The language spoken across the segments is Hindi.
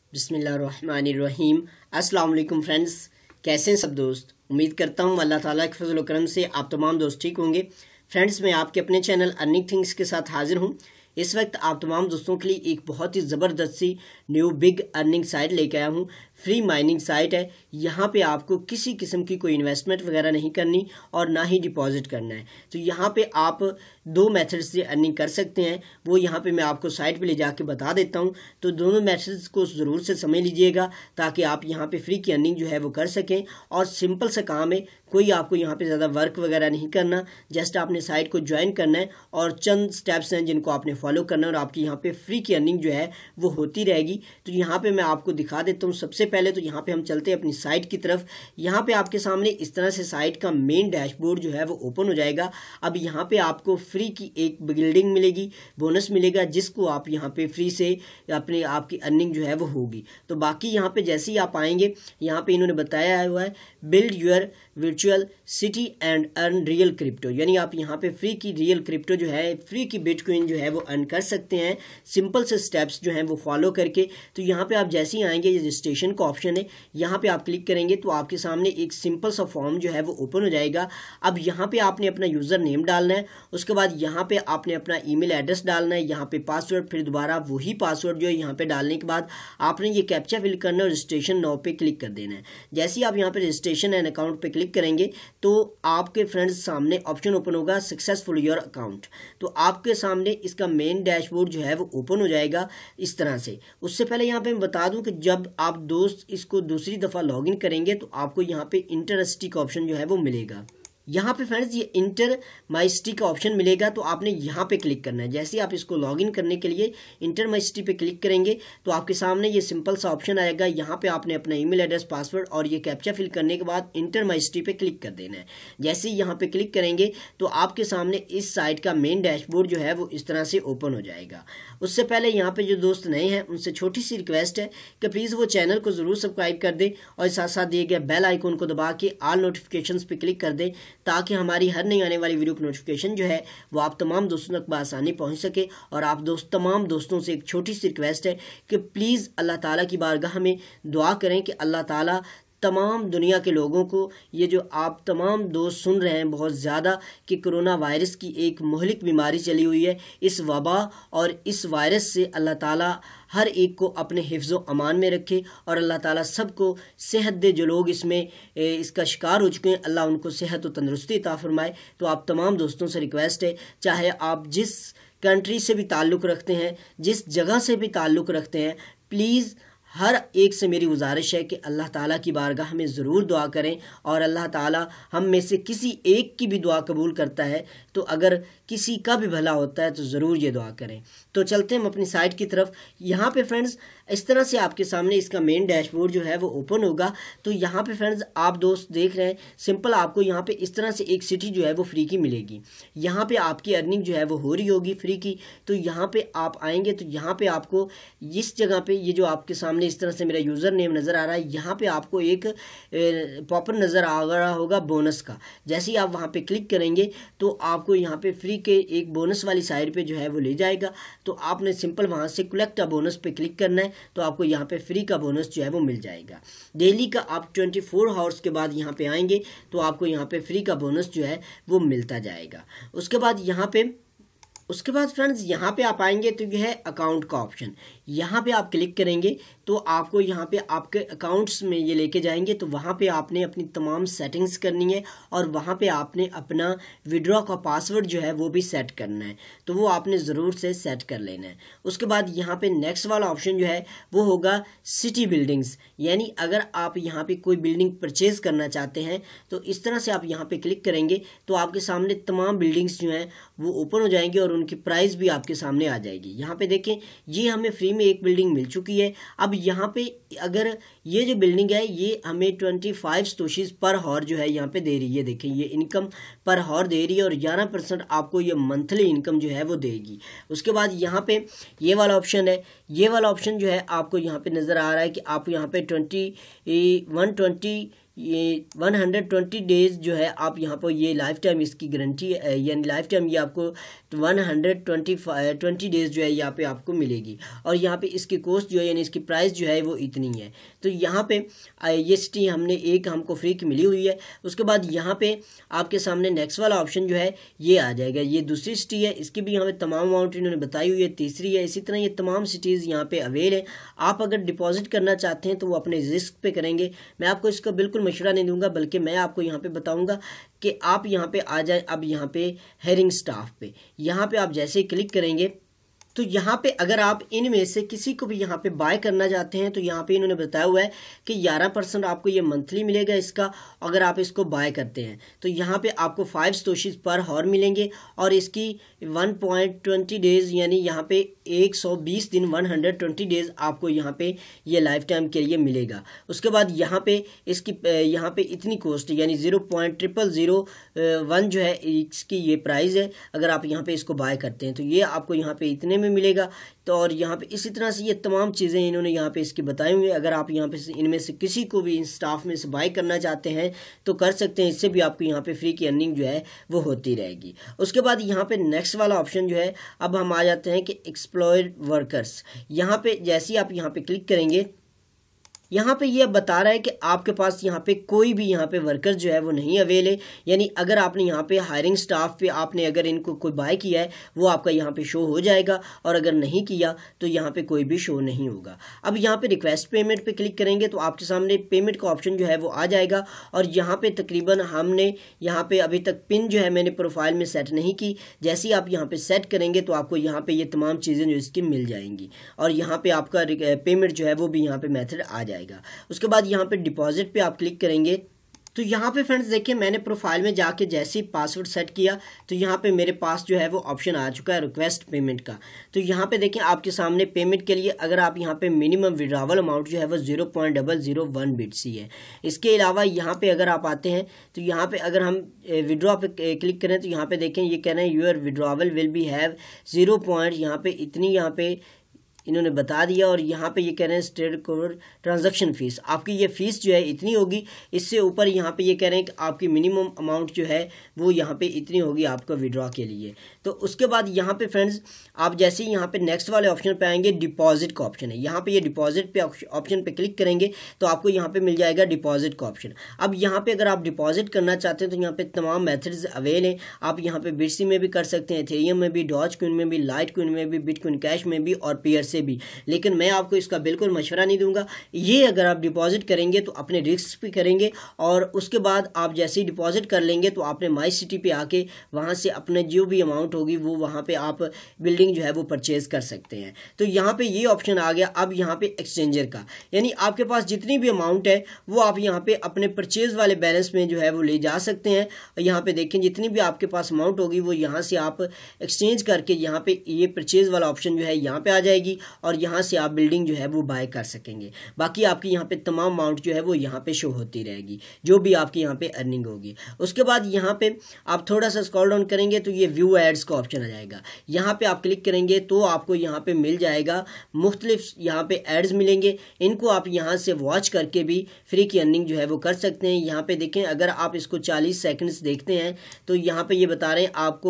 बिस्मिल्लाहिर्रहमानिर्रहीम। अस्सलाम वालेकुम फ्रेंड्स, कैसे हैं सब दोस्त। उम्मीद करता हूँ अल्लाह ताला के फजल करम से आप तमाम दोस्त ठीक होंगे। फ्रेंड्स, मैं आपके अपने चैनल अर्निंग थिंग्स के साथ हाजिर हूँ। इस वक्त आप तमाम दोस्तों के लिए एक बहुत ही ज़बरदस्त सी न्यू बिग अर्निंग साइट लेके आया हूँ। फ्री माइनिंग साइट है। यहाँ पे आपको किसी किस्म की कोई इन्वेस्टमेंट वगैरह नहीं करनी और ना ही डिपॉजिट करना है। तो यहाँ पे आप दो मेथड से अर्निंग कर सकते हैं, वो यहाँ पे मैं आपको साइट पे ले जाके बता देता हूँ। तो दोनों मेथड्स को ज़रूर से समझ लीजिएगा ताकि आप यहाँ पे फ्री की अर्निंग जो है वो कर सकें। और सिंपल सा काम है, कोई आपको यहाँ पे ज़्यादा वर्क वगैरह नहीं करना। जस्ट आपने साइट को ज्वाइन करना है और चंद स्टेप्स हैं जिनको आपने फॉलो करना है और आपकी यहाँ पे फ्री की अर्निंग जो है वो होती रहेगी। तो यहाँ पे मैं आपको दिखा देता हूँ। सबसे पहले तो यहाँ पे हम चलते हैं अपनी साइट की तरफ। यहाँ पे आपके सामने इस तरह से साइट का मेन डैशबोर्ड जो है वो ओपन हो जाएगा। अब यहाँ पे आपको फ्री की एक बिल्डिंग मिलेगी, बोनस मिलेगा, जिसको आप यहाँ पे फ्री से अपने आपकी अर्निंग जो है वो होगी। तो बाकी यहाँ पे जैसे ही आप आएंगे, यहाँ पे इन्होंने बताया हुआ है build your virtual city and earn real crypto, यानी आप यहाँ पे फ्री की रियल क्रिप्टो जो है, फ्री की बिटकॉइन जो है वो अर्न कर सकते हैं सिंपल से स्टेप्स जो हैं वो फॉलो करके। तो यहाँ पे आप जैसे ही आएंगे, ये रजिस्ट्रेशन का ऑप्शन है, यहाँ पे आप क्लिक करेंगे तो आपके सामने एक सिंपल सा फॉर्म जो है वो ओपन हो जाएगा। अब यहाँ पे आपने अपना यूज़र नेम डालना है, उसके बाद यहाँ पे आपने अपना ईमेल एड्रेस डालना है, यहाँ पे पासवर्ड, फिर दोबारा वही पासवर्ड जो है यहाँ पे डालने के बाद आपने ये कैप्चा फिल करना है और रजिस्ट्रेशन नाउ पे क्लिक कर देना है। जैसे ही आप यहाँ पे रजिस्ट्रेशन एंड अकाउंट पे क्लिक करेंगे तो आपके फ्रेंड्स सामने ऑप्शन ओपन होगा सक्सेसफुल योर अकाउंट। तो आपके सामने इसका मेन डैशबोर्ड जो है वो ओपन हो जाएगा इस तरह से। उससे पहले यहाँ पे मैं बता दूं कि जब आप दोस्त इसको दूसरी दफ़ा लॉगिन करेंगे तो आपको यहाँ पे इंटरेस्टी का ऑप्शन जो है वो मिलेगा। यहाँ पे फ्रेंड्स ये इंटर माई सिटी का ऑप्शन मिलेगा, तो आपने यहाँ पे क्लिक करना है। जैसे आप इसको लॉगिन करने के लिए इंटर माई सिटी पे क्लिक करेंगे तो आपके सामने ये सिंपल सा ऑप्शन आएगा। यहाँ पे आपने अपना ईमेल एड्रेस, पासवर्ड और ये कैप्चा फिल करने के बाद इंटर माई सिटी पे क्लिक कर देना है। जैसे ही यहाँ पे क्लिक करेंगे तो आपके सामने इस साइट का मेन डैशबोर्ड जो है वो इस तरह से ओपन हो जाएगा। उससे पहले यहाँ पे जो दोस्त नए हैं उनसे छोटी सी रिक्वेस्ट है कि प्लीज़ वो चैनल को ज़रूर सब्सक्राइब कर दें और साथ साथ दिए गए बेल आइकन को दबा के ऑल नोटिफिकेशंस पे क्लिक कर दें ताकि हमारी हर नई आने वाली वीडियो की नोटिफिकेशन जो है वो आप तमाम दोस्तों तक बआसानी पहुंच सके। और आप तमाम दोस्तों से एक छोटी सी रिक्वेस्ट है कि प्लीज़ अल्लाह ताला की बारगाह में दुआ करें कि अल्लाह ताला तमाम दुनिया के लोगों को, ये जो आप तमाम दोस्त सुन रहे हैं बहुत ज़्यादा कि कोरोना वायरस की एक मुहलिक बीमारी चली हुई है, इस वबा और इस वायरस से अल्लाह ताला हर एक को अपने हिफ्ज़ व अमान में रखे और अल्लाह ताला सबको सेहत दे। जो लोग इसमें इसका शिकार हो चुके हैं, अल्लाह उनको सेहत व तंदरुस्ती अता फरमाए। तो आप तमाम दोस्तों से रिक्वेस्ट है, चाहे आप जिस कंट्री से भी ताल्लुक़ रखते हैं, जिस जगह से भी ताल्लुक़ रखते हैं, प्लीज़ हर एक से मेरी गुजारिश है कि अल्लाह ताला की बारगाह में ज़रूर दुआ करें और अल्लाह ताला हम में से किसी एक की भी दुआ कबूल करता है। तो अगर किसी का भी भला होता है तो ज़रूर ये दुआ करें। तो चलते हैं हम अपनी साइट की तरफ। यहाँ पे फ्रेंड्स इस तरह से आपके सामने इसका मेन डैशबोर्ड जो है वो ओपन होगा। तो यहाँ पे फ्रेंड्स आप दोस्त देख रहे हैं, सिंपल आपको यहाँ पे इस तरह से एक सिटी जो है वो फ्री की मिलेगी। यहाँ पे आपकी अर्निंग जो है वो हो रही होगी फ्री की। तो यहाँ पे आप आएंगे तो यहाँ पे आपको इस जगह पे ये जो आपके सामने इस तरह से मेरा यूज़र नेम नज़र आ रहा है, यहाँ पे आपको एक पॉपर नज़र आ रहा होगा बोनस का। जैसे ही आप वहाँ पे क्लिक करेंगे तो आपको यहाँ पे फ्री के एक बोनस वाली साइड पे जो है वो ले जाएगा। तो आपने सिंपल वहाँ से कलेक्ट अ बोनस पे क्लिक करना है तो आपको यहाँ पे फ्री का बोनस जो है वो मिल जाएगा। डेली का आप 24 आवर्स के बाद यहाँ पे आएंगे तो आपको यहाँ पे फ्री का बोनस जो है वो मिलता जाएगा। उसके बाद फ्रेंड्स यहाँ पे आप आएंगे तो यह है अकाउंट का ऑप्शन। यहाँ पे आप क्लिक करेंगे तो आपको यहाँ पे आपके अकाउंट्स में ये लेके जाएंगे। तो वहाँ पे आपने अपनी तमाम सेटिंग्स करनी है और वहाँ पे आपने अपना विड्रॉ का पासवर्ड जो है वो भी सेट करना है। तो वो आपने ज़रूर से सेट कर लेना है। उसके बाद यहाँ पे नेक्स्ट वाला ऑप्शन जो है वो होगा सिटी बिल्डिंग्स, यानी अगर आप यहाँ पे कोई बिल्डिंग परचेज़ करना चाहते हैं तो इस तरह से आप यहाँ पे क्लिक करेंगे तो आपके सामने तमाम बिल्डिंग्स जो हैं वो ओपन हो जाएंगी और उनकी प्राइस भी आपके सामने आ जाएगी। यहाँ पे देखें, ये हमें फ्री में एक बिल्डिंग मिल चुकी है। अब यहाँ पे अगर ये जो बिल्डिंग है ये हमें 25 सतोशीज़ पर हॉर जो है यहाँ पे दे रही है। देखें, ये इनकम पर हॉर दे रही है और 11% आपको ये मंथली इनकम जो है वो देगी। उसके बाद यहाँ पे ये वाला ऑप्शन है, ये वाला ऑप्शन जो है आपको यहाँ पे नज़र आ रहा है कि आप यहाँ पे 120 ये 120 डेज जो है आप यहाँ पर ये लाइफ टाइम इसकी गारंटी यानी लाइफ टाइम ये आपको 120 डेज जो है यहाँ पे आपको मिलेगी। और यहाँ पे इसकी कॉस्ट जो है यानी इसकी प्राइस जो है वो इतनी है। तो यहाँ पे ये सिटी हमने एक हमको फ्री की मिली हुई है। उसके बाद यहाँ पे आपके सामने नेक्स्ट वाला ऑप्शन जो है ये आ जाएगा। ये दूसरी सिटी है, इसकी भी यहाँ पे तमाम अमाउंट इन्होंने बताई हुई है, तीसरी है। इसी तरह ये तमाम सिटीज़ यहाँ पे अवेल है। आप अगर डिपॉजिट करना चाहते हैं तो वो अपने रिस्क पे करेंगे। मैं आपको इसका बिल्कुल मशवरा नहीं दूंगा, बल्कि मैं आपको यहाँ पे बताऊंगा कि आप यहाँ पे आ जाए। अब यहाँ पे हेयरिंग स्टाफ पे यहाँ पे आप जैसे ही क्लिक करेंगे तो यहाँ पे अगर आप इनमें से किसी को भी यहाँ पे बाय करना चाहते हैं तो यहाँ पे इन्होंने बताया हुआ है कि 11% आपको ये मंथली मिलेगा इसका, अगर आप इसको बाय करते हैं तो यहाँ पे आपको 5 स्टोशीज पर हॉर मिलेंगे और इसकी 1.20 डेज यानी यहाँ पे 120 दिन 120 डेज आपको यहाँ पे ये लाइफ टाइम के लिए मिलेगा। उसके बाद यहाँ पे इसकी यहाँ पे इतनी कॉस्ट यानी 0.0001 जो है इसकी ये प्राइस है। अगर आप यहाँ पे इसको बाय करते हैं तो ये आपको यहाँ पे इतने में मिलेगा। तो और यहाँ पे इसी तरह से ये तमाम चीज़ें इन्होंने यहाँ पे इसकी बताई हुई है। अगर आप यहाँ पे इनमें से किसी को भी इन स्टाफ में से बाय करना चाहते हैं तो कर सकते हैं, इससे भी आपको यहाँ पे फ्री की अर्निंग जो है वो होती रहेगी। उसके बाद यहाँ पे नेक्स्ट वाला ऑप्शन जो है, अब हम आ जाते हैं कि एक्सप्लॉयड वर्कर्स। यहाँ पे जैसे ही आप यहाँ पे क्लिक करेंगे यहाँ पे ये बता रहा है कि आपके पास यहाँ पे कोई भी यहाँ पे वर्कर जो है वो नहीं अवेल है। यानी अगर आपने यहाँ पे हायरिंग स्टाफ पे आपने अगर इनको कोई बाय किया है वो आपका यहाँ पे शो हो जाएगा, और अगर नहीं किया तो यहाँ पे कोई भी शो नहीं होगा। अब यहाँ पे रिक्वेस्ट पेमेंट पे क्लिक करेंगे तो आपके सामने पेमेंट का ऑप्शन जो है वो आ जाएगा। और यहाँ पे तकरीबन हमने यहाँ पे अभी तक पिन जो है मैंने प्रोफाइल में सेट नहीं की। जैसे ही आप यहाँ पे सेट करेंगे तो आपको यहाँ पे ये तमाम चीज़ें जो इसकी मिल जाएंगी, और यहाँ पे आपका पेमेंट जो है वो भी यहाँ पे मेथड आ जाएगा। उसके बाद यहाँ पे डिपॉजिट पे आप क्लिक करेंगे तो यहाँ पे फ्रेंड्स देखिए मैंने प्रोफाइल में जाके जैसे ही पासवर्ड सेट किया तो यहाँ पे मेरे पास जो है वो ऑप्शन आ चुका है रिक्वेस्ट पेमेंट का। तो यहाँ पे देखें आपके सामने पेमेंट के लिए अगर आप यहाँ पे मिनिमम विड्रॉवल अमाउंट जो है वो 0.001 BTC है। इसके अलावा यहाँ पे अगर आप आते हैं तो यहाँ पे अगर हम विड्रॉ पे क्लिक करें तो यहाँ पे देखें ये कह रहे हैं your withdrawal will be have 0 point यहाँ पे इतनी यहाँ पे इन्होंने बता दिया। और यहाँ पे ये कह रहे हैं स्टेट कोड ट्रांजैक्शन फ़ीस, आपकी ये फ़ीस जो है इतनी होगी। इससे ऊपर यहाँ पे ये कह रहे हैं कि आपकी मिनिमम अमाउंट जो है वो यहाँ पे इतनी होगी आपका विड्रॉ के लिए। तो उसके बाद यहाँ पे फ्रेंड्स आप जैसे ही यहाँ पे नेक्स्ट वाले ऑप्शन पे आएंगे, डिपॉजिट का ऑप्शन है। यहाँ पे ये डिपॉजिट पे ऑप्शन पे क्लिक करेंगे तो आपको यहाँ पे मिल जाएगा डिपॉजिट का ऑप्शन। अब यहाँ पे अगर आप डिपॉजिट करना चाहते हैं तो यहाँ पे तमाम मेथड्स अवेल हैं। आप यहाँ पे BTC में भी कर सकते हैं, एथेरियम में भी, डॉज कॉइन में भी, लाइट कॉइन में भी, बिटकॉइन कैश में भी और पीयर से भी। लेकिन मैं आपको इसका बिल्कुल मशवरा नहीं दूंगा। ये अगर आप डिपॉजिट करेंगे तो अपने रिस्क पे करेंगे, और उसके बाद आप जैसे ही डिपॉजिट कर लेंगे तो आपने माई सिटी पे आके वहाँ से अपने जो भी अमाउंट होगी वो वहाँ पे आप बिल्डिंग जो है वो परचेज कर सकते हैं। तो यहाँ पे ये ऑप्शन आ गया। अब यहाँ पे एक्सचेंजर का, यानी आपके पास जितनी भी अमाउंट है वो आप यहाँ पे अपने परचेज वाले बैलेंस में जो है वो ले जा सकते हैं। यहाँ पे देखें जितनी भी आपके पास अमाउंट होगी वो यहाँ से आप एक्सचेंज करके यहाँ पे ये परचेज वाला ऑप्शन जो है यहाँ पे आ जाएगी, और यहाँ से आप बिल्डिंग जो है वो बाय कर सकेंगे। बाकी आपकी यहाँ पे तमाम अमाउंट जो है वो यहाँ पे शो होती रहेगी, जो भी आपकी यहाँ पे अर्निंग होगी। उसके बाद यहाँ पे आप थोड़ा सा स्क्रॉल डाउन करेंगे तो ये व्यू एड्स का ऑप्शन आ जाएगा। यहाँ पे आप क्लिक करेंगे तो आपको यहाँ पे मिल जाएगा मुख्तलिफ यहाँ पे एड्स मिलेंगे। इनको आप यहाँ से वॉच करके भी फ्री की अर्निंग जो है वो कर सकते हैं। यहाँ पे देखें अगर आप इसको 40 सेकंड्स देखते हैं तो यहाँ पे ये बता रहे हैं आपको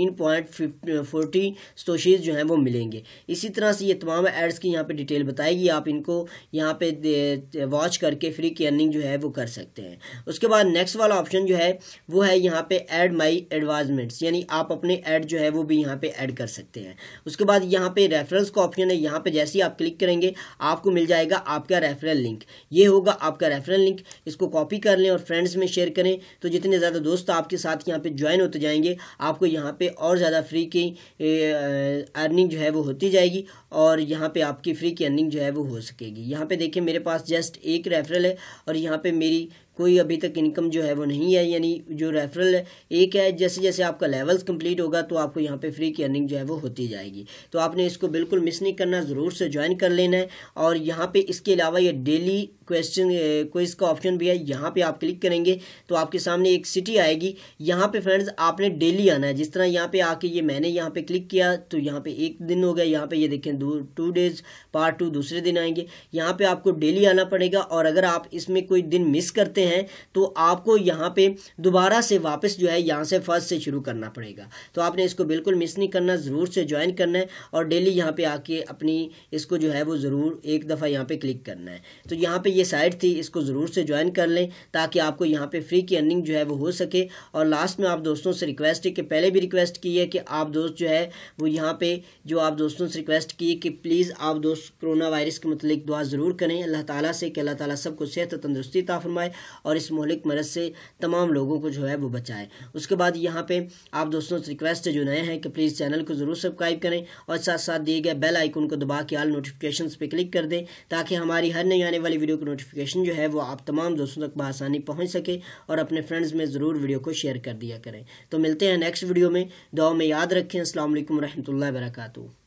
14.40 स्टोशीज जो हैं वो मिलेंगे। इसी तरह से ये तमाम एड्स की यहाँ पे डिटेल बताएगी, आप इनको यहाँ पे वॉच करके फ्री की अर्निंग जो है वो कर सकते हैं। उसके बाद नेक्स्ट वाला ऑप्शन जो है वो है यहाँ पे ऐड माई एडवांसमेंट्स, यानी आप अपने ऐड जो है वो भी यहाँ पे ऐड कर सकते हैं। उसके बाद यहाँ पे रेफरल्स का ऑप्शन है। यहाँ पे जैसे ही आप क्लिक करेंगे आपको मिल जाएगा आपका रेफरल लिंक। ये होगा आपका रेफरल लिंक, इसको कॉपी कर लें और फ्रेंड्स में शेयर करें। तो जितने ज़्यादा दोस्त आपके साथ यहाँ पे ज्वाइन होते जाएंगे आपको यहाँ पे और ज़्यादा फ्री की अर्निंग जो है वो होती जाएगी, और यहाँ पे आपकी फ्री की अर्निंग जो है वो हो सकेगी। यहाँ पे देखिए मेरे पास जस्ट एक रेफरल है और यहाँ पे मेरी कोई अभी तक इनकम जो है वो नहीं है, यानी जो रेफरल है एक है। जैसे जैसे आपका लेवल्स कंप्लीट होगा तो आपको यहाँ पे फ्री की अर्निंग जो है वो होती जाएगी। तो आपने इसको बिल्कुल मिस नहीं करना, ज़रूर से ज्वाइन कर लेना है। और यहाँ पे इसके अलावा ये डेली क्विज का ऑप्शन भी है। यहाँ पे आप क्लिक करेंगे तो आपके सामने एक सिटी आएगी। यहाँ पे फ्रेंड्स आपने डेली आना है। जिस तरह यहाँ पे आके ये मैंने यहाँ पे क्लिक किया तो यहाँ पे एक दिन हो गया। यहाँ पे ये देखें 2 डेज पार्ट 2 दूसरे दिन आएंगे। यहाँ पे आपको डेली आना पड़ेगा, और अगर आप इसमें कोई दिन मिस करते करते हैं तो आपको यहाँ पे दोबारा से वापस जो है यहाँ से फर्स्ट से शुरू करना पड़ेगा। तो आपने इसको बिल्कुल मिस नहीं करना, ज़रूर से ज्वाइन करना है और डेली यहाँ पे आके अपनी इसको जो है वो ज़रूर एक दफ़ा यहाँ पे क्लिक करना है। तो यहाँ पे ये साइट थी, इसको ज़रूर से ज्वाइन कर लें ताकि आपको यहाँ पे फ्री की अर्निंग जो है वो हो सके। और लास्ट में आप दोस्तों से रिक्वेस्ट है कि पहले भी रिक्वेस्ट की है कि आप दोस्त जो है वो यहाँ पे जो आप दोस्तों से रिक्वेस्ट की है कि प्लीज़ आप दोस्त कोरोना वायरस के मतलब दुआ ज़रूर करें अल्लाह ताला से कि अल्लाह ताला सबको सेहत तंदुरुस्ती अता फरमाए और इस मोहलिक मरज़ से तमाम लोगों को जो है वो बचाए। उसके बाद यहाँ पे आप दोस्तों से रिक्वेस्ट है जो नए हैं कि प्लीज़ चैनल को ज़रूर सब्सक्राइब करें और साथ साथ दिए गए बेल आइकन को दबा के ऑल नोटिफिकेशंस पे क्लिक कर दें ताकि हमारी हर नई आने वाली वीडियो की नोटिफिकेशन जो है वो आप तमाम दोस्तों तक बआसानी पहुँच सके और अपने फ्रेंड्स में ज़रूर वीडियो को शेयर कर दिया करें। तो मिलते हैं नेक्स्ट वीडियो में, दुआ में याद रखें। अस्सलाम वालेकुम रहमतुल्लाहि व बरकातुहू।